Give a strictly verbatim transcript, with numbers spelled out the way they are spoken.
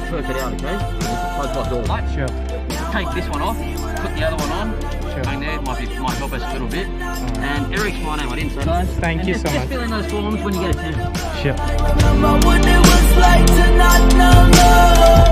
just perk it out, okay? Both by door. Right. Sure. Take this one off, put the other one on. Sure. Hang there, might, be, might help us a little bit. And Eric's my name, I didn't say guys. Thank and you just, so just much. fill in those forms when you get a chance. Sure. Remember what it was like to not know love.